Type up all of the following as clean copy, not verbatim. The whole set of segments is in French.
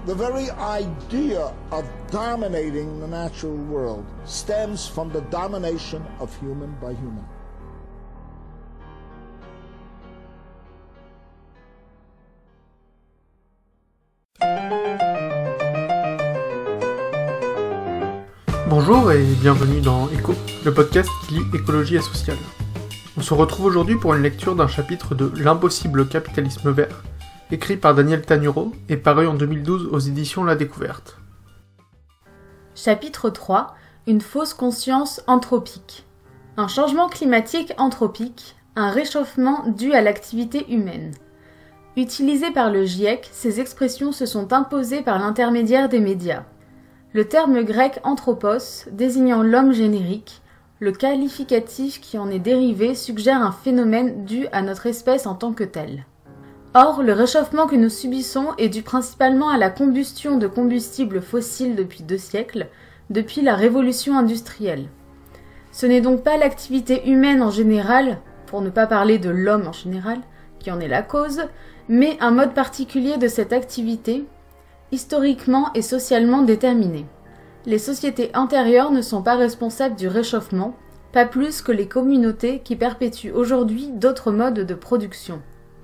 The very idea of dominating the natural world stems from the domination of human by human. Bonjour et bienvenue dans Éco, le podcast qui lie écologie et social. On se retrouve aujourd'hui pour une lecture d'un chapitre de L'impossible capitalisme vert, écrit par Daniel Tanuro et paru en 2012 aux éditions La Découverte. Chapitre 3. Une fausse conscience anthropique. Un changement climatique anthropique, un réchauffement dû à l'activité humaine. Utilisées par le GIEC, ces expressions se sont imposées par l'intermédiaire des médias. Le terme grec anthropos, désignant l'homme générique, le qualificatif qui en est dérivé suggère un phénomène dû à notre espèce en tant que telle. Or, le réchauffement que nous subissons est dû principalement à la combustion de combustibles fossiles depuis 2 siècles, depuis la révolution industrielle. Ce n'est donc pas l'activité humaine en général, pour ne pas parler de l'homme en général, qui en est la cause, mais un mode particulier de cette activité, historiquement et socialement déterminé. Les sociétés antérieures ne sont pas responsables du réchauffement, pas plus que les communautés qui perpétuent aujourd'hui d'autres modes de production.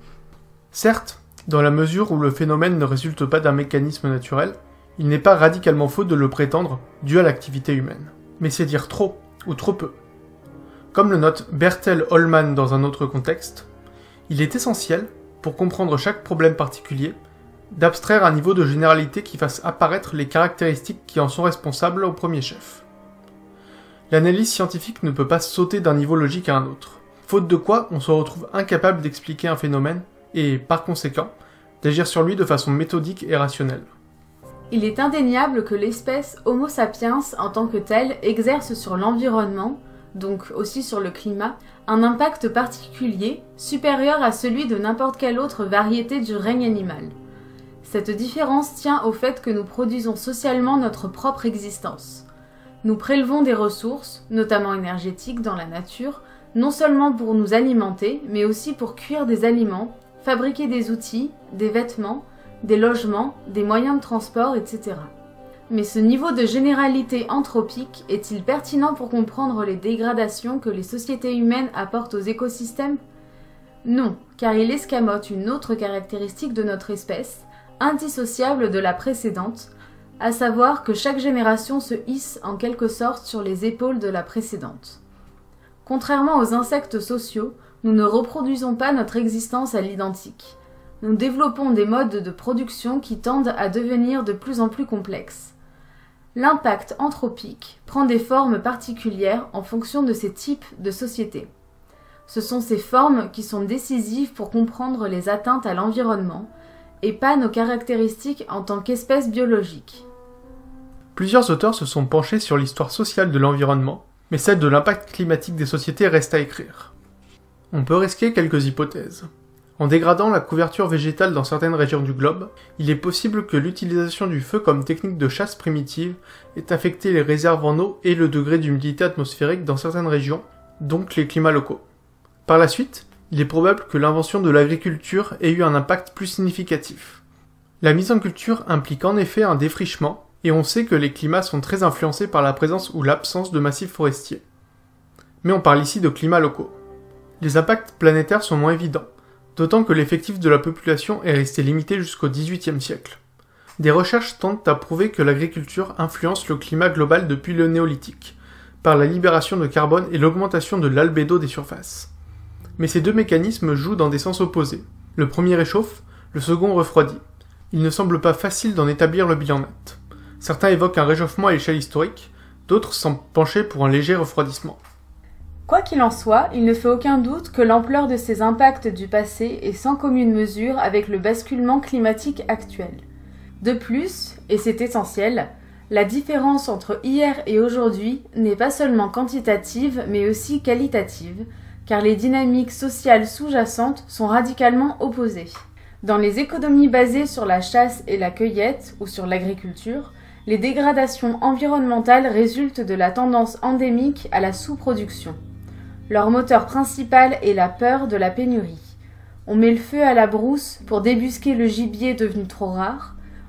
Certes, dans la mesure où le phénomène ne résulte pas d'un mécanisme naturel, il n'est pas radicalement faux de le prétendre dû à l'activité humaine. Mais c'est dire trop, ou trop peu. Comme le note Bertel Ollman dans un autre contexte, il est essentiel, pour comprendre chaque problème particulier, d'abstraire un niveau de généralité qui fasse apparaître les caractéristiques qui en sont responsables au premier chef. L'analyse scientifique ne peut pas sauter d'un niveau logique à un autre, faute de quoi on se retrouve incapable d'expliquer un phénomène et, par conséquent, d'agir sur lui de façon méthodique et rationnelle. Il est indéniable que l'espèce Homo sapiens en tant que telle exerce sur l'environnement, donc aussi sur le climat, un impact particulier, supérieur à celui de n'importe quelle autre variété du règne animal. Cette différence tient au fait que nous produisons socialement notre propre existence. Nous prélevons des ressources, notamment énergétiques, dans la nature, non seulement pour nous alimenter, mais aussi pour cuire des aliments, fabriquer des outils, des vêtements, des logements, des moyens de transport, etc. Mais ce niveau de généralité anthropique est-il pertinent pour comprendre les dégradations que les sociétés humaines apportent aux écosystèmes ? Non, car il escamote une autre caractéristique de notre espèce, indissociable de la précédente, à savoir que chaque génération se hisse en quelque sorte sur les épaules de la précédente. Contrairement aux insectes sociaux, nous ne reproduisons pas notre existence à l'identique. Nous développons des modes de production qui tendent à devenir de plus en plus complexes. L'impact anthropique prend des formes particulières en fonction de ces types de sociétés. Ce sont ces formes qui sont décisives pour comprendre les atteintes à l'environnement, et pas nos caractéristiques en tant qu'espèce biologique. Plusieurs auteurs se sont penchés sur l'histoire sociale de l'environnement, mais celle de l'impact climatique des sociétés reste à écrire. On peut risquer quelques hypothèses. En dégradant la couverture végétale dans certaines régions du globe, il est possible que l'utilisation du feu comme technique de chasse primitive ait affecté les réserves en eau et le degré d'humidité atmosphérique dans certaines régions, donc les climats locaux. Par la suite, il est probable que l'invention de l'agriculture ait eu un impact plus significatif. La mise en culture implique en effet un défrichement, et on sait que les climats sont très influencés par la présence ou l'absence de massifs forestiers. Mais on parle ici de climats locaux. Les impacts planétaires sont moins évidents, d'autant que l'effectif de la population est resté limité jusqu'au XVIIIe siècle. Des recherches tentent à prouver que l'agriculture influence le climat global depuis le néolithique, par la libération de carbone et l'augmentation de l'albédo des surfaces. Mais ces deux mécanismes jouent dans des sens opposés. Le premier réchauffe, le second refroidit. Il ne semble pas facile d'en établir le bilan net. Certains évoquent un réchauffement à l'échelle historique, d'autres semblent pencher pour un léger refroidissement. Quoi qu'il en soit, il ne fait aucun doute que l'ampleur de ces impacts du passé est sans commune mesure avec le basculement climatique actuel. De plus, et c'est essentiel, la différence entre hier et aujourd'hui n'est pas seulement quantitative mais aussi qualitative, car les dynamiques sociales sous-jacentes sont radicalement opposées. Dans les économies basées sur la chasse et la cueillette ou sur l'agriculture, les dégradations environnementales résultent de la tendance endémique à la sous-production. Leur moteur principal est la peur de la pénurie. On met le feu à la brousse pour débusquer le gibier devenu trop rare,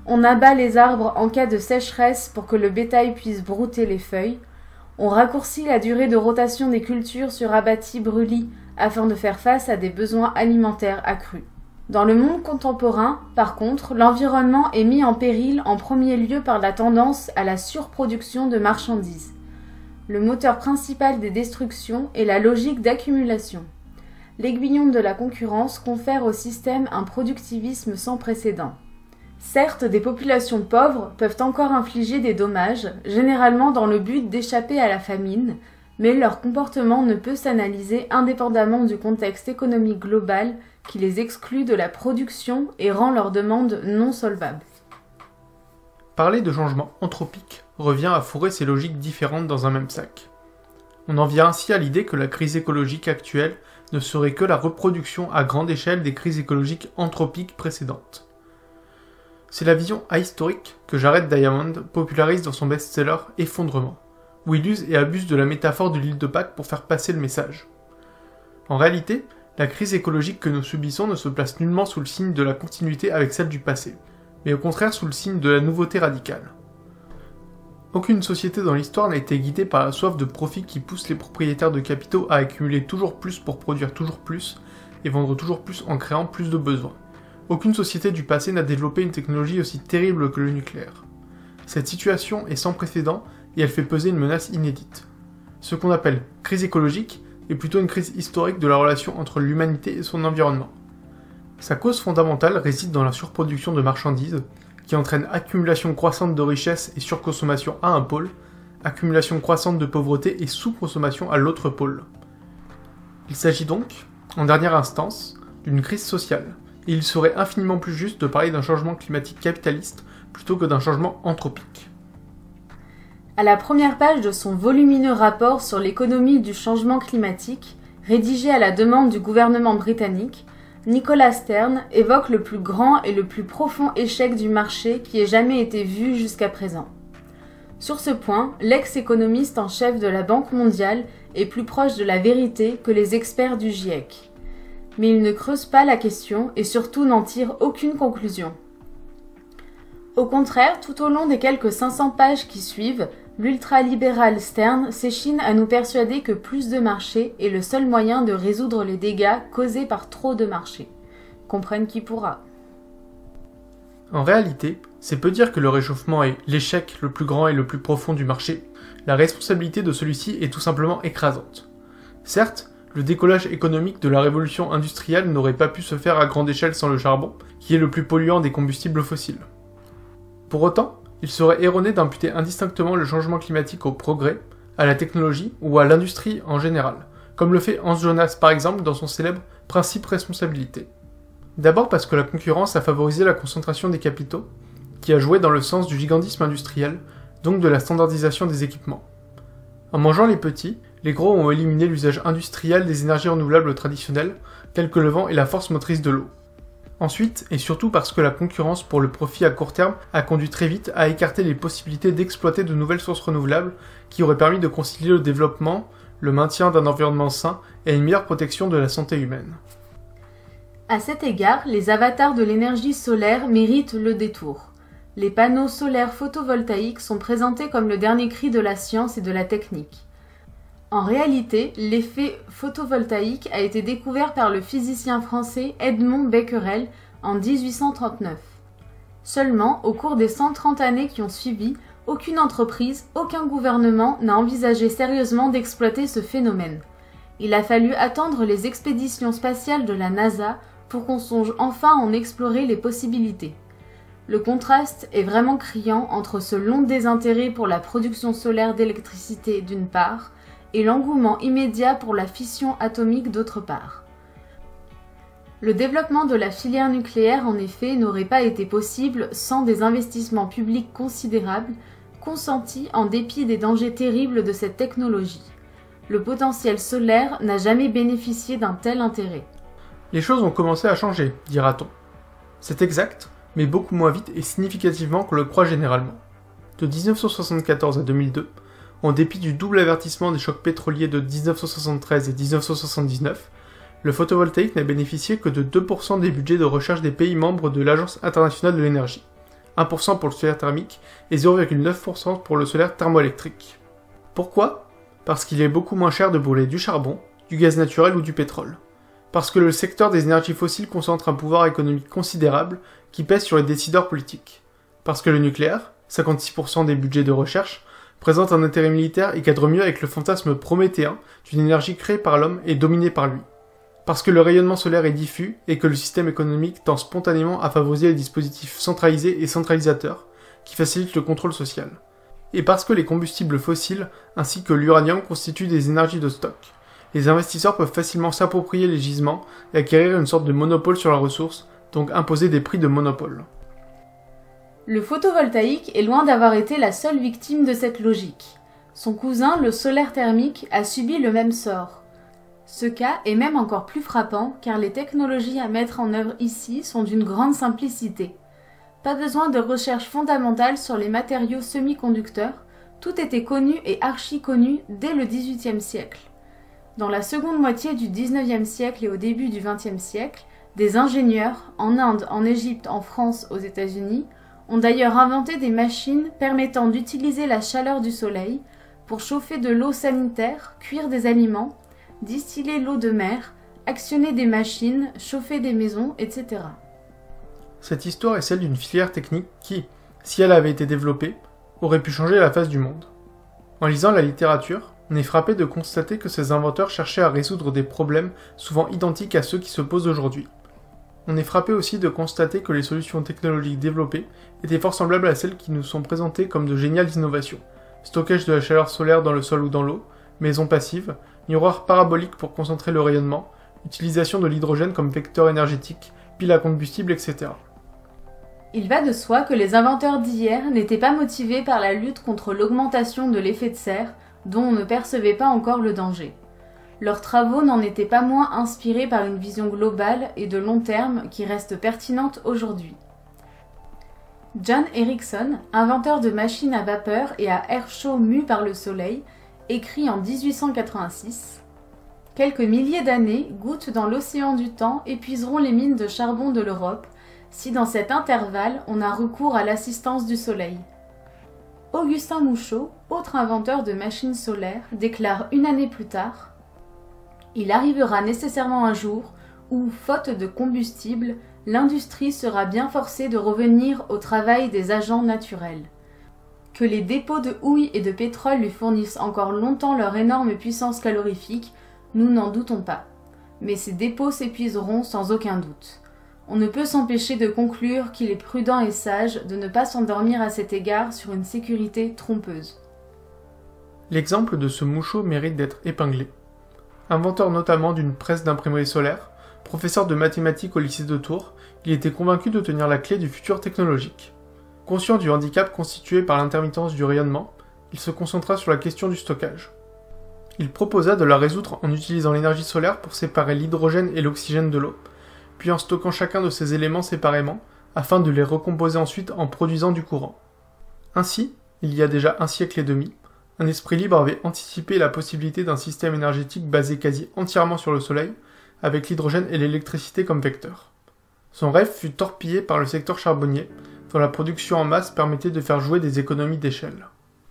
On abat les arbres en cas de sécheresse pour que le bétail puisse brouter les feuilles. On raccourcit la durée de rotation des cultures sur abattis-brûlis afin de faire face à des besoins alimentaires accrus. Dans le monde contemporain, par contre, l'environnement est mis en péril en premier lieu par la tendance à la surproduction de marchandises. Le moteur principal des destructions est la logique d'accumulation. L'aiguillon de la concurrence confère au système un productivisme sans précédent. Certes, des populations pauvres peuvent encore infliger des dommages, généralement dans le but d'échapper à la famine, mais leur comportement ne peut s'analyser indépendamment du contexte économique global qui les exclut de la production et rend leurs demandes non solvables. Parler de changement anthropique revient à fourrer ces logiques différentes dans un même sac. On en vient ainsi à l'idée que la crise écologique actuelle ne serait que la reproduction à grande échelle des crises écologiques anthropiques précédentes. C'est la vision ahistorique que Jared Diamond popularise dans son best-seller Effondrement, où il use et abuse de la métaphore de l'île de Pâques pour faire passer le message. En réalité, la crise écologique que nous subissons ne se place nullement sous le signe de la continuité avec celle du passé, mais au contraire sous le signe de la nouveauté radicale. Aucune société dans l'histoire n'a été guidée par la soif de profit qui pousse les propriétaires de capitaux à accumuler toujours plus pour produire toujours plus et vendre toujours plus en créant plus de besoins. Aucune société du passé n'a développé une technologie aussi terrible que le nucléaire. Cette situation est sans précédent et elle fait peser une menace inédite. Ce qu'on appelle crise écologique est plutôt une crise historique de la relation entre l'humanité et son environnement. Sa cause fondamentale réside dans la surproduction de marchandises, qui entraîne accumulation croissante de richesses et surconsommation à un pôle, accumulation croissante de pauvreté et sous-consommation à l'autre pôle. Il s'agit donc, en dernière instance, d'une crise sociale, et il serait infiniment plus juste de parler d'un changement climatique capitaliste plutôt que d'un changement anthropique. À la première page de son volumineux rapport sur l'économie du changement climatique, rédigé à la demande du gouvernement britannique, Nicolas Stern évoque le plus grand et le plus profond échec du marché qui ait jamais été vu jusqu'à présent. Sur ce point, l'ex-économiste en chef de la Banque mondiale est plus proche de la vérité que les experts du GIEC. Mais il ne creuse pas la question et surtout n'en tire aucune conclusion. Au contraire, tout au long des quelques 500 pages qui suivent, l'ultralibéral Stern s'échine à nous persuader que plus de marché est le seul moyen de résoudre les dégâts causés par trop de marché. Comprenne qui pourra. En réalité, c'est peu dire que le réchauffement est l'échec le plus grand et le plus profond du marché. La responsabilité de celui-ci est tout simplement écrasante. Certes, le décollage économique de la révolution industrielle n'aurait pas pu se faire à grande échelle sans le charbon, qui est le plus polluant des combustibles fossiles. Pour autant, il serait erroné d'imputer indistinctement le changement climatique au progrès, à la technologie ou à l'industrie en général, comme le fait Hans Jonas par exemple dans son célèbre « Principe responsabilité ». D'abord parce que la concurrence a favorisé la concentration des capitaux, qui a joué dans le sens du gigantisme industriel, donc de la standardisation des équipements. En mangeant les petits, les gros ont éliminé l'usage industriel des énergies renouvelables traditionnelles, telles que le vent et la force motrice de l'eau. Ensuite, et surtout parce que la concurrence pour le profit à court terme a conduit très vite à écarter les possibilités d'exploiter de nouvelles sources renouvelables qui auraient permis de concilier le développement, le maintien d'un environnement sain et une meilleure protection de la santé humaine. À cet égard, les avatars de l'énergie solaire méritent le détour. Les panneaux solaires photovoltaïques sont présentés comme le dernier cri de la science et de la technique. En réalité, l'effet photovoltaïque a été découvert par le physicien français Edmond Becquerel en 1839. Seulement, au cours des 130 années qui ont suivi, aucune entreprise, aucun gouvernement n'a envisagé sérieusement d'exploiter ce phénomène. Il a fallu attendre les expéditions spatiales de la NASA pour qu'on songe enfin à en explorer les possibilités. Le contraste est vraiment criant entre ce long désintérêt pour la production solaire d'électricité d'une part, et l'engouement immédiat pour la fission atomique d'autre part. Le développement de la filière nucléaire, en effet, n'aurait pas été possible sans des investissements publics considérables, consentis en dépit des dangers terribles de cette technologie. Le potentiel solaire n'a jamais bénéficié d'un tel intérêt. Les choses ont commencé à changer, dira-t-on. C'est exact, mais beaucoup moins vite et significativement qu'on le croit généralement. De 1974 à 2002, en dépit du double avertissement des chocs pétroliers de 1973 et 1979, le photovoltaïque n'a bénéficié que de 2% des budgets de recherche des pays membres de l'Agence internationale de l'énergie, 1% pour le solaire thermique et 0,9% pour le solaire thermoélectrique. Pourquoi ? Parce qu'il est beaucoup moins cher de brûler du charbon, du gaz naturel ou du pétrole. Parce que le secteur des énergies fossiles concentre un pouvoir économique considérable qui pèse sur les décideurs politiques. Parce que le nucléaire, 56% des budgets de recherche, présente un intérêt militaire et cadre mieux avec le fantasme prométhéen d'une énergie créée par l'homme et dominée par lui. Parce que le rayonnement solaire est diffus et que le système économique tend spontanément à favoriser les dispositifs centralisés et centralisateurs qui facilitent le contrôle social. Et parce que les combustibles fossiles ainsi que l'uranium constituent des énergies de stock. Les investisseurs peuvent facilement s'approprier les gisements et acquérir une sorte de monopole sur la ressource, donc imposer des prix de monopole. Le photovoltaïque est loin d'avoir été la seule victime de cette logique. Son cousin, le solaire thermique, a subi le même sort. Ce cas est même encore plus frappant car les technologies à mettre en œuvre ici sont d'une grande simplicité. Pas besoin de recherche fondamentale sur les matériaux semi-conducteurs, tout était connu et archi-connu dès le XVIIIe siècle. Dans la seconde moitié du XIXe siècle et au début du XXe siècle, des ingénieurs, en Inde, en Égypte, en France, aux États-Unis, ont d'ailleurs inventé des machines permettant d'utiliser la chaleur du soleil pour chauffer de l'eau sanitaire, cuire des aliments, distiller l'eau de mer, actionner des machines, chauffer des maisons, etc. Cette histoire est celle d'une filière technique qui, si elle avait été développée, aurait pu changer la face du monde. En lisant la littérature, on est frappé de constater que ces inventeurs cherchaient à résoudre des problèmes souvent identiques à ceux qui se posent aujourd'hui. On est frappé aussi de constater que les solutions technologiques développées étaient fort semblables à celles qui nous sont présentées comme de géniales innovations. Stockage de la chaleur solaire dans le sol ou dans l'eau, maison passive, miroir parabolique pour concentrer le rayonnement, utilisation de l'hydrogène comme vecteur énergétique, pile à combustible, etc. Il va de soi que les inventeurs d'hier n'étaient pas motivés par la lutte contre l'augmentation de l'effet de serre, dont on ne percevait pas encore le danger. Leurs travaux n'en étaient pas moins inspirés par une vision globale et de long terme qui reste pertinente aujourd'hui. John Ericsson, inventeur de machines à vapeur et à air chaud mus par le soleil, écrit en 1886 « Quelques milliers d'années, gouttes dans l'océan du temps, épuiseront les mines de charbon de l'Europe, si dans cet intervalle on a recours à l'assistance du soleil. » Augustin Mouchot, autre inventeur de machines solaires, déclare une année plus tard « Il arrivera nécessairement un jour où, faute de combustible, l'industrie sera bien forcée de revenir au travail des agents naturels. Que les dépôts de houille et de pétrole lui fournissent encore longtemps leur énorme puissance calorifique, nous n'en doutons pas. Mais ces dépôts s'épuiseront sans aucun doute. On ne peut s'empêcher de conclure qu'il est prudent et sage de ne pas s'endormir à cet égard sur une sécurité trompeuse. » L'exemple de ce Mouchot mérite d'être épinglé. Inventeur notamment d'une presse d'imprimerie solaire, professeur de mathématiques au lycée de Tours, il était convaincu de tenir la clé du futur technologique. Conscient du handicap constitué par l'intermittence du rayonnement, il se concentra sur la question du stockage. Il proposa de la résoudre en utilisant l'énergie solaire pour séparer l'hydrogène et l'oxygène de l'eau, puis en stockant chacun de ces éléments séparément, afin de les recomposer ensuite en produisant du courant. Ainsi, il y a déjà un siècle et demi, un esprit libre avait anticipé la possibilité d'un système énergétique basé quasi entièrement sur le soleil, avec l'hydrogène et l'électricité comme vecteurs. Son rêve fut torpillé par le secteur charbonnier, dont la production en masse permettait de faire jouer des économies d'échelle.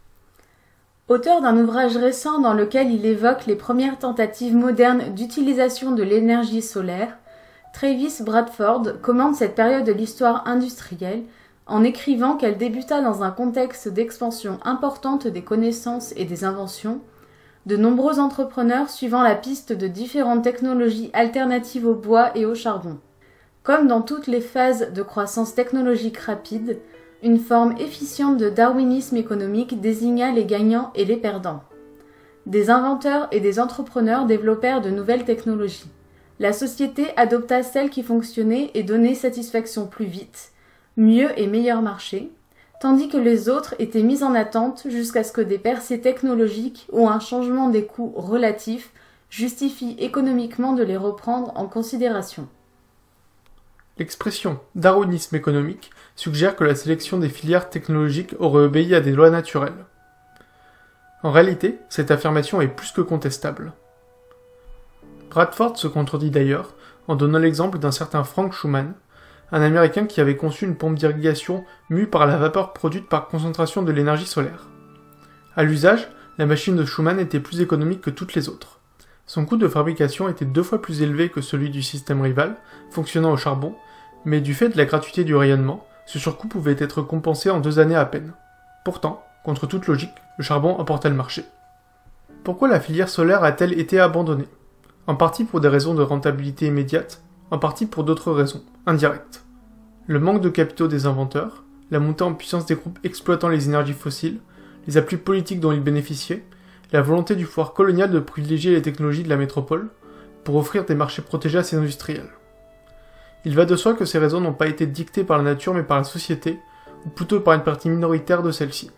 Auteur d'un ouvrage récent dans lequel il évoque les premières tentatives modernes d'utilisation de l'énergie solaire, Travis Bradford commente cette période de l'histoire industrielle en écrivant qu'elle débuta dans un contexte d'expansion importante des connaissances et des inventions, de nombreux entrepreneurs suivant la piste de différentes technologies alternatives au bois et au charbon. Comme dans toutes les phases de croissance technologique rapide, une forme efficiente de darwinisme économique désigna les gagnants et les perdants. Des inventeurs et des entrepreneurs développèrent de nouvelles technologies. La société adopta celle qui fonctionnait et donnait satisfaction plus vite, mieux et meilleur marché, tandis que les autres étaient mis en attente jusqu'à ce que des percées technologiques ou un changement des coûts relatifs justifient économiquement de les reprendre en considération. L'expression « darwinisme économique » suggère que la sélection des filières technologiques aurait obéi à des lois naturelles. En réalité, cette affirmation est plus que contestable. Bradford se contredit d'ailleurs en donnant l'exemple d'un certain Frank Schumann, un Américain qui avait conçu une pompe d'irrigation mue par la vapeur produite par concentration de l'énergie solaire. À l'usage, la machine de Schumann était plus économique que toutes les autres. Son coût de fabrication était 2 fois plus élevé que celui du système rival, fonctionnant au charbon, mais du fait de la gratuité du rayonnement, ce surcoût pouvait être compensé en 2 années à peine. Pourtant, contre toute logique, le charbon emportait le marché. Pourquoi la filière solaire a-t-elle été abandonnée? En partie pour des raisons de rentabilité immédiate, en partie pour d'autres raisons, indirectes. Le manque de capitaux des inventeurs, la montée en puissance des groupes exploitant les énergies fossiles, les appuis politiques dont ils bénéficiaient, la volonté du pouvoir colonial de privilégier les technologies de la métropole pour offrir des marchés protégés à ses industriels. Il va de soi que ces raisons n'ont pas été dictées par la nature mais par la société, ou plutôt par une partie minoritaire de celle-ci.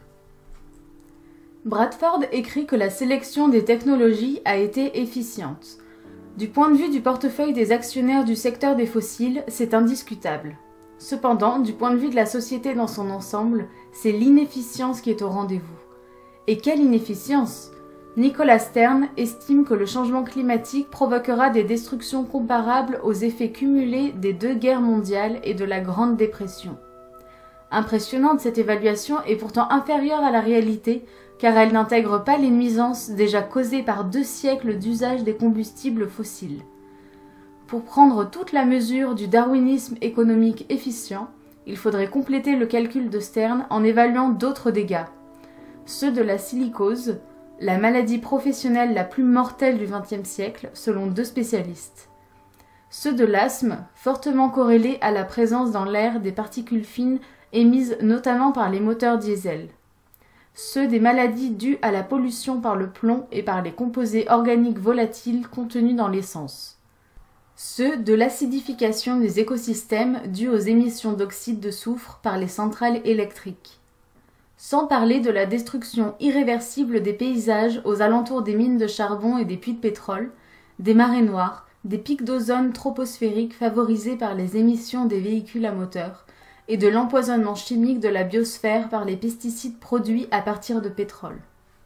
Bradford écrit que la sélection des technologies a été efficiente. Du point de vue du portefeuille des actionnaires du secteur des fossiles, c'est indiscutable. Cependant, du point de vue de la société dans son ensemble, c'est l'inefficience qui est au rendez-vous. Et quelle inefficience! Nicolas Stern estime que le changement climatique provoquera des destructions comparables aux effets cumulés des 2 guerres mondiales et de la Grande Dépression. Impressionnante, cette évaluation est pourtant inférieure à la réalité, car elle n'intègre pas les nuisances déjà causées par 2 siècles d'usage des combustibles fossiles. Pour prendre toute la mesure du darwinisme économique efficient, il faudrait compléter le calcul de Stern en évaluant d'autres dégâts. Ceux de la silicose, la maladie professionnelle la plus mortelle du XXe siècle, selon 2 spécialistes. Ceux de l'asthme, fortement corrélés à la présence dans l'air des particules fines émises notamment par les moteurs diesel. Ceux des maladies dues à la pollution par le plomb et par les composés organiques volatiles contenus dans l'essence. Ceux de l'acidification des écosystèmes due aux émissions d'oxyde de soufre par les centrales électriques. Sans parler de la destruction irréversible des paysages aux alentours des mines de charbon et des puits de pétrole, des marées noires, des pics d'ozone troposphériques favorisés par les émissions des véhicules à moteur, et de l'empoisonnement chimique de la biosphère par les pesticides produits à partir de pétrole.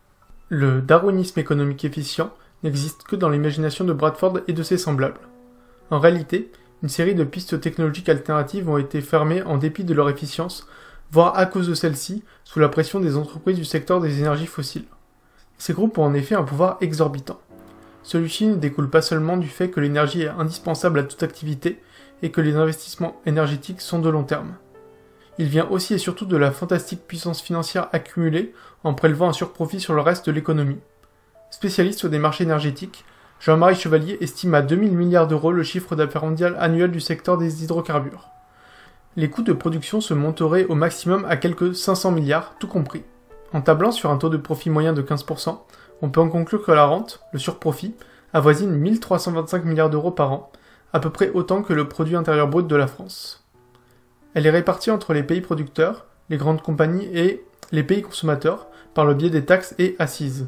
Le darwinisme économique efficient n'existe que dans l'imagination de Bradford et de ses semblables. En réalité, une série de pistes technologiques alternatives ont été fermées en dépit de leur efficience, voire à cause de celle-ci, sous la pression des entreprises du secteur des énergies fossiles. Ces groupes ont en effet un pouvoir exorbitant. Celui-ci ne découle pas seulement du fait que l'énergie est indispensable à toute activité et que les investissements énergétiques sont de long terme. Il vient aussi et surtout de la fantastique puissance financière accumulée en prélevant un surprofit sur le reste de l'économie. Spécialiste des marchés énergétiques, Jean-Marie Chevalier estime à 2000 milliards d'euros le chiffre d'affaires mondial annuel du secteur des hydrocarbures. Les coûts de production se monteraient au maximum à quelques 500 milliards, tout compris. En tablant sur un taux de profit moyen de 15%, on peut en conclure que la rente, le surprofit, avoisine 1325 milliards d'euros par an, à peu près autant que le produit intérieur brut de la France. Elle est répartie entre les pays producteurs, les grandes compagnies et les pays consommateurs, par le biais des taxes et assises.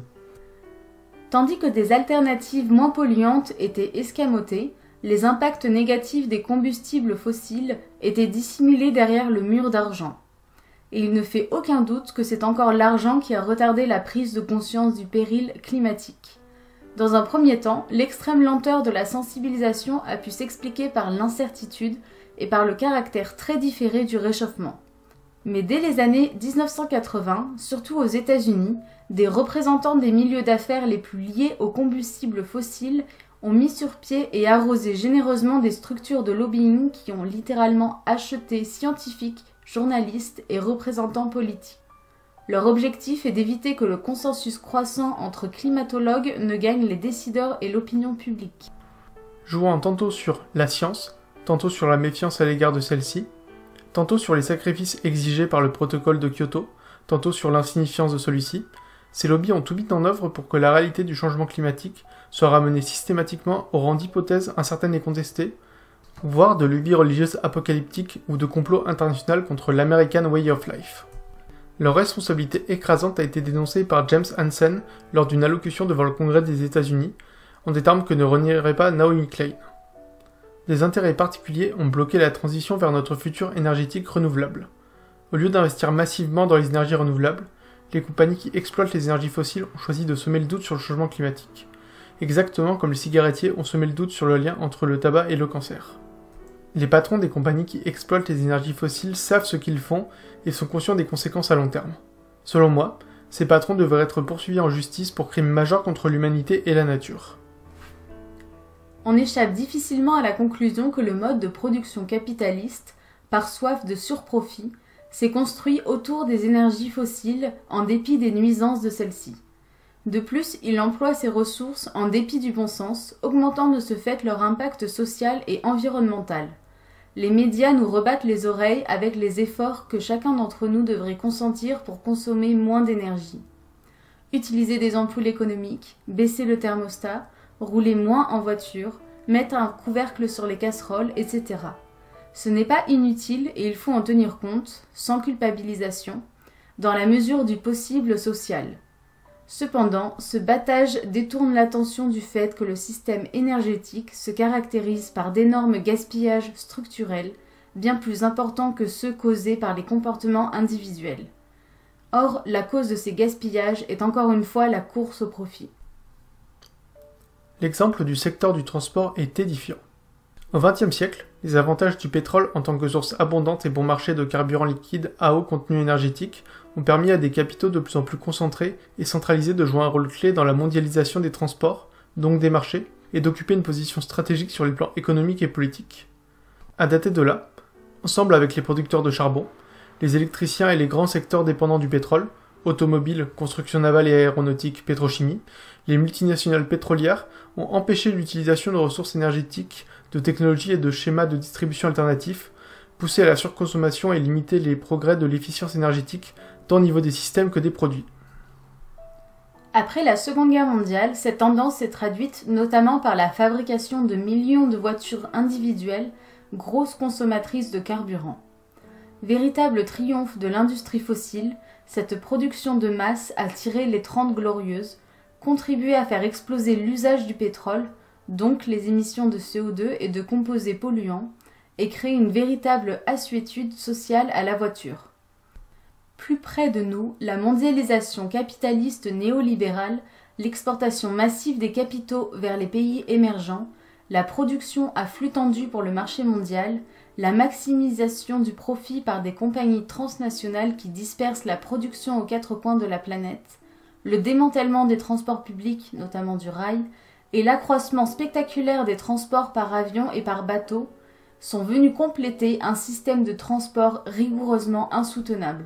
Tandis que des alternatives moins polluantes étaient escamotées, les impacts négatifs des combustibles fossiles étaient dissimulés derrière le mur d'argent. Et il ne fait aucun doute que c'est encore l'argent qui a retardé la prise de conscience du péril climatique. Dans un premier temps, l'extrême lenteur de la sensibilisation a pu s'expliquer par l'incertitude et par le caractère très différé du réchauffement. Mais dès les années 1980, surtout aux États-Unis, des représentants des milieux d'affaires les plus liés aux combustibles fossiles ont mis sur pied et arrosé généreusement des structures de lobbying qui ont littéralement acheté scientifiques, journalistes et représentants politiques. Leur objectif est d'éviter que le consensus croissant entre climatologues ne gagne les décideurs et l'opinion publique. Jouant tantôt sur la science, tantôt sur la méfiance à l'égard de celle-ci, tantôt sur les sacrifices exigés par le protocole de Kyoto, tantôt sur l'insignifiance de celui-ci, ces lobbies ont tout mis en œuvre pour que la réalité du changement climatique soit ramenée systématiquement au rang d'hypothèse incertaine et contestée, voire de lubie religieuse apocalyptique ou de complot international contre l'American Way of Life. Leur responsabilité écrasante a été dénoncée par James Hansen lors d'une allocution devant le Congrès des États-Unis, en des termes que ne renierait pas Naomi Klein. Des intérêts particuliers ont bloqué la transition vers notre futur énergétique renouvelable. Au lieu d'investir massivement dans les énergies renouvelables, les compagnies qui exploitent les énergies fossiles ont choisi de semer le doute sur le changement climatique, exactement comme les cigarettiers ont semé le doute sur le lien entre le tabac et le cancer. Les patrons des compagnies qui exploitent les énergies fossiles savent ce qu'ils font et sont conscients des conséquences à long terme. Selon moi, ces patrons devraient être poursuivis en justice pour crimes majeurs contre l'humanité et la nature. On échappe difficilement à la conclusion que le mode de production capitaliste, par soif de surprofit, s'est construit autour des énergies fossiles en dépit des nuisances de celles-ci. De plus, il emploie ces ressources en dépit du bon sens, augmentant de ce fait leur impact social et environnemental. Les médias nous rebattent les oreilles avec les efforts que chacun d'entre nous devrait consentir pour consommer moins d'énergie. Utiliser des ampoules économiques, baisser le thermostat, rouler moins en voiture, mettre un couvercle sur les casseroles, etc. Ce n'est pas inutile et il faut en tenir compte, sans culpabilisation, dans la mesure du possible social. Cependant, ce battage détourne l'attention du fait que le système énergétique se caractérise par d'énormes gaspillages structurels, bien plus importants que ceux causés par les comportements individuels. Or, la cause de ces gaspillages est encore une fois la course au profit. L'exemple du secteur du transport est édifiant. Au XXe siècle, les avantages du pétrole en tant que source abondante et bon marché de carburant liquide à haut contenu énergétique ont permis à des capitaux de plus en plus concentrés et centralisés de jouer un rôle clé dans la mondialisation des transports, donc des marchés, et d'occuper une position stratégique sur les plans économiques et politiques. À dater de là, ensemble avec les producteurs de charbon, les électriciens et les grands secteurs dépendants du pétrole, automobiles, construction navale et aéronautique, pétrochimie, les multinationales pétrolières ont empêché l'utilisation de ressources énergétiques, de technologies et de schémas de distribution alternatifs, poussé à la surconsommation et limité les progrès de l'efficience énergétique tant au niveau des systèmes que des produits. Après la Seconde Guerre mondiale, cette tendance s'est traduite notamment par la fabrication de millions de voitures individuelles, grosses consommatrices de carburant. Véritable triomphe de l'industrie fossile, cette production de masse a tiré les 30 glorieuses, contribué à faire exploser l'usage du pétrole, donc les émissions de CO2 et de composés polluants, et créé une véritable assuétude sociale à la voiture. Plus près de nous, la mondialisation capitaliste néolibérale, l'exportation massive des capitaux vers les pays émergents, la production à flux tendu pour le marché mondial, la maximisation du profit par des compagnies transnationales qui dispersent la production aux quatre coins de la planète, le démantèlement des transports publics, notamment du rail, et l'accroissement spectaculaire des transports par avion et par bateau sont venus compléter un système de transport rigoureusement insoutenable.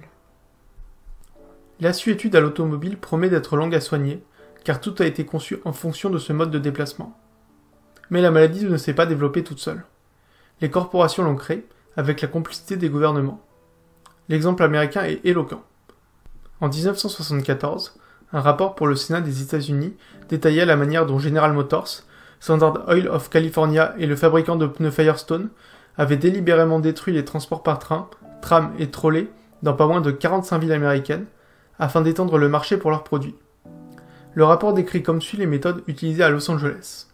L'assuétude à l'automobile promet d'être longue à soigner, car tout a été conçu en fonction de ce mode de déplacement. Mais la maladie ne s'est pas développée toute seule. Les corporations l'ont créée, avec la complicité des gouvernements. L'exemple américain est éloquent. En 1974, un rapport pour le Sénat des États-Unis détaillait la manière dont General Motors, Standard Oil of California et le fabricant de pneus Firestone avaient délibérément détruit les transports par train, tram et trolley dans pas moins de 45 villes américaines, afin d'étendre le marché pour leurs produits. Le rapport décrit comme suit les méthodes utilisées à Los Angeles.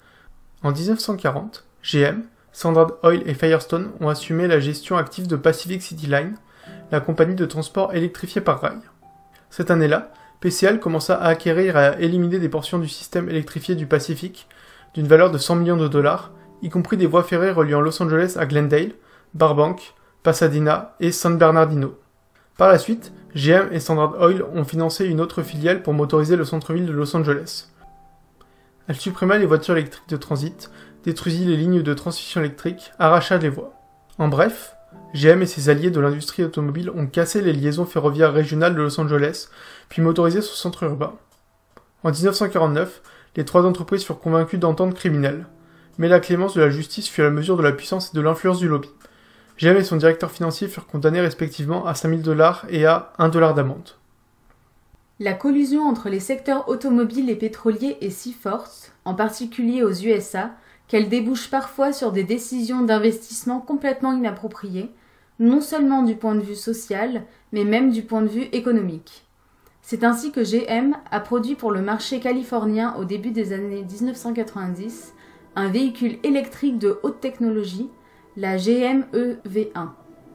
En 1940, GM, Standard Oil et Firestone ont assumé la gestion active de Pacific City Line, la compagnie de transport électrifiée par rail. Cette année-là, PCL commença à acquérir et à éliminer des portions du système électrifié du Pacifique d'une valeur de 100 millions de dollars, y compris des voies ferrées reliant Los Angeles à Glendale, Burbank, Pasadena et San Bernardino. Par la suite, GM et Standard Oil ont financé une autre filiale pour motoriser le centre-ville de Los Angeles. Elle supprima les voitures électriques de transit, détruisit les lignes de transmission électrique, arracha les voies. En bref, GM et ses alliés de l'industrie automobile ont cassé les liaisons ferroviaires régionales de Los Angeles, puis motorisé son centre urbain. En 1949, les trois entreprises furent convaincues d'ententes criminelles, mais la clémence de la justice fut à la mesure de la puissance et de l'influence du lobby. GM et son directeur financier furent condamnés respectivement à 5 000 $ et à 1 $ d'amende. La collusion entre les secteurs automobiles et pétroliers est si forte, en particulier aux USA, qu'elle débouche parfois sur des décisions d'investissement complètement inappropriées, non seulement du point de vue social, mais même du point de vue économique. C'est ainsi que GM a produit pour le marché californien au début des années 1990 un véhicule électrique de haute technologie, la GM EV1.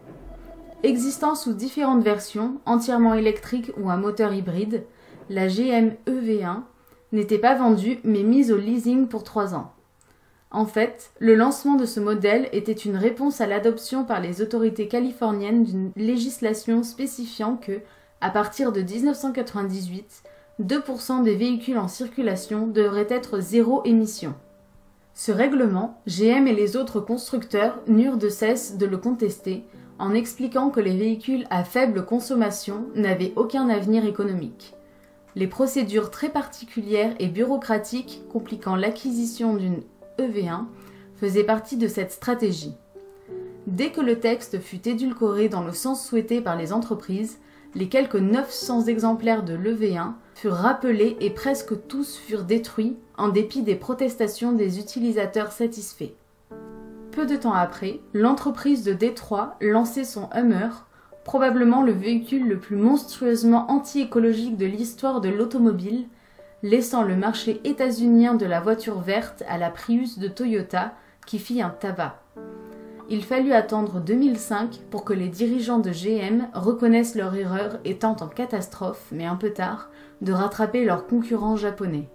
Existant sous différentes versions, entièrement électrique ou à moteur hybride, la GM EV1 n'était pas vendue mais mise au leasing pour 3 ans. En fait, le lancement de ce modèle était une réponse à l'adoption par les autorités californiennes d'une législation spécifiant que, à partir de 1998, 2% des véhicules en circulation devraient être zéro émission. Ce règlement, GM et les autres constructeurs n'eurent de cesse de le contester, en expliquant que les véhicules à faible consommation n'avaient aucun avenir économique. Les procédures très particulières et bureaucratiques compliquant l'acquisition d'une EV1 faisaient partie de cette stratégie. Dès que le texte fut édulcoré dans le sens souhaité par les entreprises, les quelques 900 exemplaires de l'EV1 furent rappelés et presque tous furent détruits en dépit des protestations des utilisateurs satisfaits. Peu de temps après, l'entreprise de Détroit lançait son Hummer, probablement le véhicule le plus monstrueusement anti-écologique de l'histoire de l'automobile, laissant le marché états-unien de la voiture verte à la Prius de Toyota qui fit un tabac. Il fallut attendre 2005 pour que les dirigeants de GM reconnaissent leur erreur et tentent en catastrophe, mais un peu tard, de rattraper leurs concurrents japonais.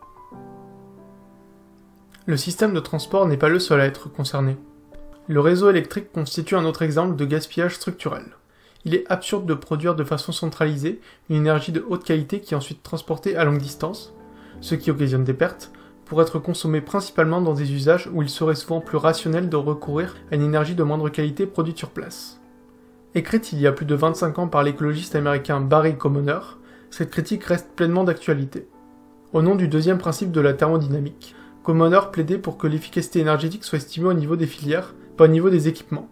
Le système de transport n'est pas le seul à être concerné. Le réseau électrique constitue un autre exemple de gaspillage structurel. Il est absurde de produire de façon centralisée une énergie de haute qualité qui est ensuite transportée à longue distance, ce qui occasionne des pertes, pour être consommée principalement dans des usages où il serait souvent plus rationnel de recourir à une énergie de moindre qualité produite sur place. Écrite il y a plus de 25 ans par l'écologiste américain Barry Commoner, cette critique reste pleinement d'actualité. Au nom du deuxième principe de la thermodynamique, Commoner plaidait pour que l'efficacité énergétique soit estimée au niveau des filières, pas au niveau des équipements.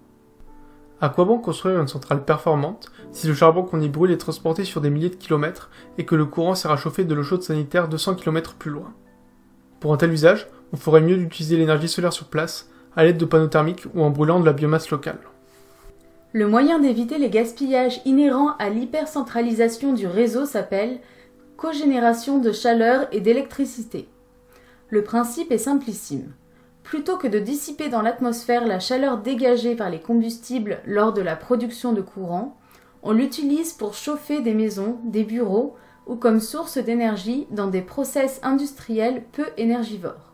À quoi bon construire une centrale performante si le charbon qu'on y brûle est transporté sur des milliers de kilomètres et que le courant sert à chauffer de l'eau chaude sanitaire 200 km plus loin? Pour un tel usage, on ferait mieux d'utiliser l'énergie solaire sur place, à l'aide de panneaux thermiques ou en brûlant de la biomasse locale. Le moyen d'éviter les gaspillages inhérents à l'hypercentralisation du réseau s'appelle cogénération de chaleur et d'électricité. Le principe est simplissime. Plutôt que de dissiper dans l'atmosphère la chaleur dégagée par les combustibles lors de la production de courant, on l'utilise pour chauffer des maisons, des bureaux ou comme source d'énergie dans des process industriels peu énergivores.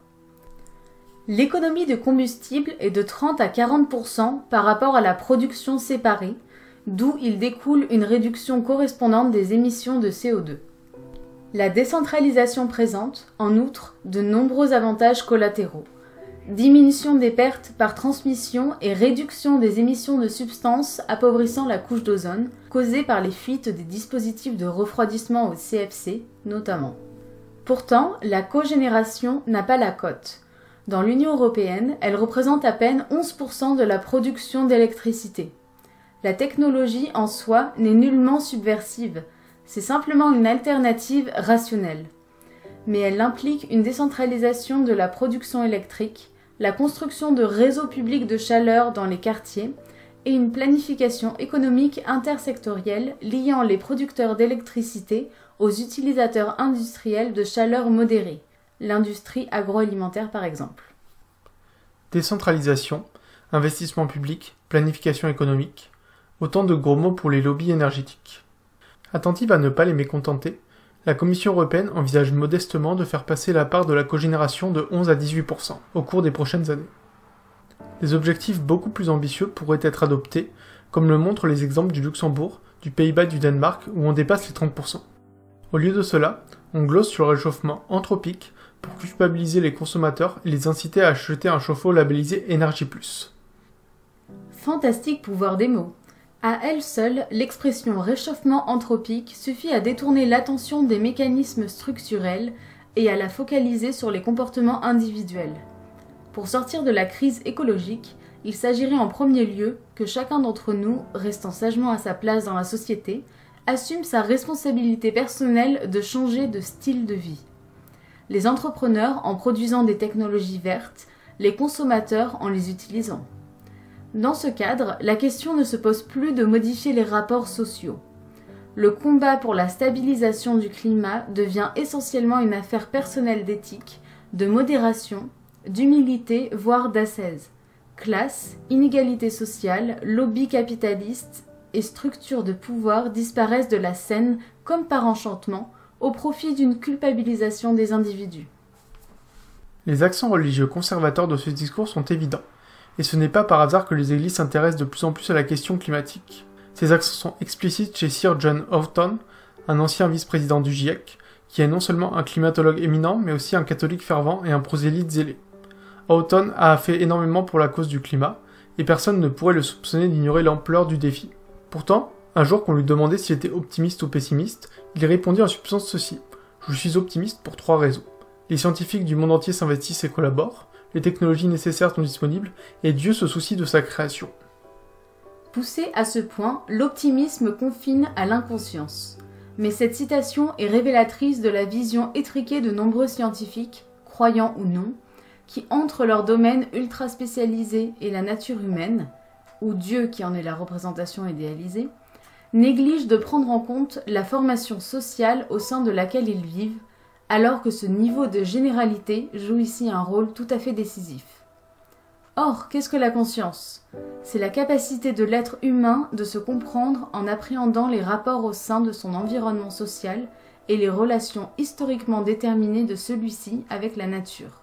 L'économie de combustible est de 30 à 40% par rapport à la production séparée, d'où il découle une réduction correspondante des émissions de CO2. La décentralisation présente, en outre, de nombreux avantages collatéraux. Diminution des pertes par transmission et réduction des émissions de substances appauvrissant la couche d'ozone, causées par les fuites des dispositifs de refroidissement au CFC, notamment. Pourtant, la cogénération n'a pas la cote. Dans l'Union européenne, elle représente à peine 11% de la production d'électricité. La technologie en soi n'est nullement subversive, c'est simplement une alternative rationnelle. Mais elle implique une décentralisation de la production électrique, la construction de réseaux publics de chaleur dans les quartiers et une planification économique intersectorielle liant les producteurs d'électricité aux utilisateurs industriels de chaleur modérée, l'industrie agroalimentaire par exemple. Décentralisation, investissement public, planification économique, autant de gros mots pour les lobbies énergétiques. Attentive à ne pas les mécontenter, la Commission européenne envisage modestement de faire passer la part de la cogénération de 11 à 18% au cours des prochaines années. Des objectifs beaucoup plus ambitieux pourraient être adoptés, comme le montrent les exemples du Luxembourg, du Pays-Bas et du Danemark où on dépasse les 30%. Au lieu de cela, on glosse sur le réchauffement anthropique pour culpabiliser les consommateurs et les inciter à acheter un chauffe-eau labellisé Énergie+. Fantastique pouvoir des mots. À elle seule, l'expression réchauffement anthropique suffit à détourner l'attention des mécanismes structurels et à la focaliser sur les comportements individuels. Pour sortir de la crise écologique, il s'agirait en premier lieu que chacun d'entre nous, restant sagement à sa place dans la société, assume sa responsabilité personnelle de changer de style de vie. Les entrepreneurs en produisant des technologies vertes, les consommateurs en les utilisant. Dans ce cadre, la question ne se pose plus de modifier les rapports sociaux. Le combat pour la stabilisation du climat devient essentiellement une affaire personnelle d'éthique, de modération, d'humilité, voire d'ascèse. Classe, inégalité sociale, lobby capitaliste et structures de pouvoir disparaissent de la scène comme par enchantement, au profit d'une culpabilisation des individus. Les accents religieux conservateurs de ce discours sont évidents, et ce n'est pas par hasard que les églises s'intéressent de plus en plus à la question climatique. Ces accents sont explicites chez Sir John Houghton, un ancien vice-président du GIEC, qui est non seulement un climatologue éminent, mais aussi un catholique fervent et un prosélyte zélé. Houghton a fait énormément pour la cause du climat, et personne ne pourrait le soupçonner d'ignorer l'ampleur du défi. Pourtant, un jour qu'on lui demandait s'il était optimiste ou pessimiste, il répondit en substance ceci: « Je suis optimiste pour 3 raisons. Les scientifiques du monde entier s'investissent et collaborent, les technologies nécessaires sont disponibles, et Dieu se soucie de sa création. » Poussé à ce point, l'optimisme confine à l'inconscience. Mais cette citation est révélatrice de la vision étriquée de nombreux scientifiques, croyants ou non, qui, entre leur domaine ultra spécialisé et la nature humaine, ou Dieu qui en est la représentation idéalisée, négligent de prendre en compte la formation sociale au sein de laquelle ils vivent, alors que ce niveau de généralité joue ici un rôle tout à fait décisif. Or, qu'est-ce que la conscience? C'est la capacité de l'être humain de se comprendre en appréhendant les rapports au sein de son environnement social et les relations historiquement déterminées de celui-ci avec la nature.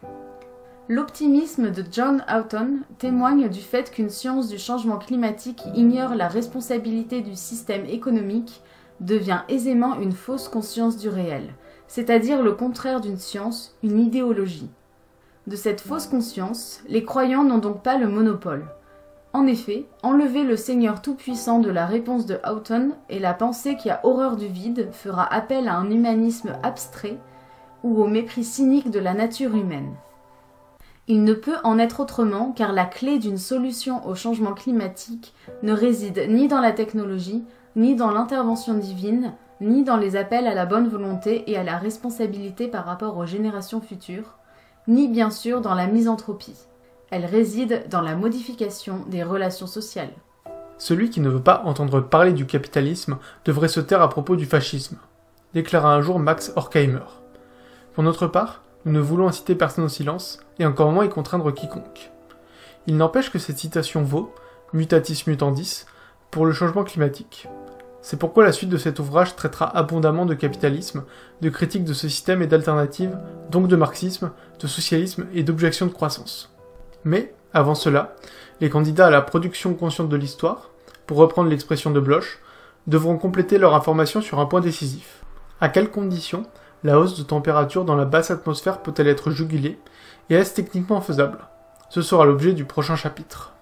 L'optimisme de John Houghton témoigne du fait qu'une science du changement climatique qui ignore la responsabilité du système économique devient aisément une fausse conscience du réel, c'est-à-dire le contraire d'une science, une idéologie. De cette fausse conscience, les croyants n'ont donc pas le monopole. En effet, enlever le Seigneur tout-puissant de la réponse de Houghton et la pensée qui a horreur du vide fera appel à un humanisme abstrait ou au mépris cynique de la nature humaine. Il ne peut en être autrement car la clé d'une solution au changement climatique ne réside ni dans la technologie, ni dans l'intervention divine, ni dans les appels à la bonne volonté et à la responsabilité par rapport aux générations futures, ni bien sûr dans la misanthropie. Elle réside dans la modification des relations sociales. Celui qui ne veut pas entendre parler du capitalisme devrait se taire à propos du fascisme, déclara un jour Max Horkheimer. Pour notre part, nous ne voulons inciter personne au silence, et encore moins y contraindre quiconque. Il n'empêche que cette citation vaut, mutatis mutandis, pour le changement climatique. C'est pourquoi la suite de cet ouvrage traitera abondamment de capitalisme, de critique de ce système et d'alternatives, donc de marxisme, de socialisme et d'objection de croissance. Mais, avant cela, les candidats à la production consciente de l'histoire, pour reprendre l'expression de Bloch, devront compléter leur information sur un point décisif. À quelles conditions la hausse de température dans la basse atmosphère peut-elle être jugulée, et est-ce techniquement faisable? Ce sera l'objet du prochain chapitre.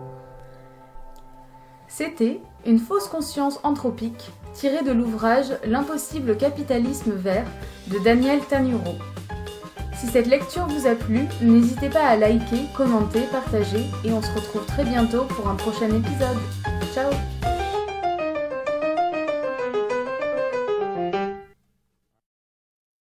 C'était une fausse conscience anthropique, tirée de l'ouvrage L'impossible capitalisme vert de Daniel Tanuro. Si cette lecture vous a plu, n'hésitez pas à liker, commenter, partager, et on se retrouve très bientôt pour un prochain épisode. Ciao!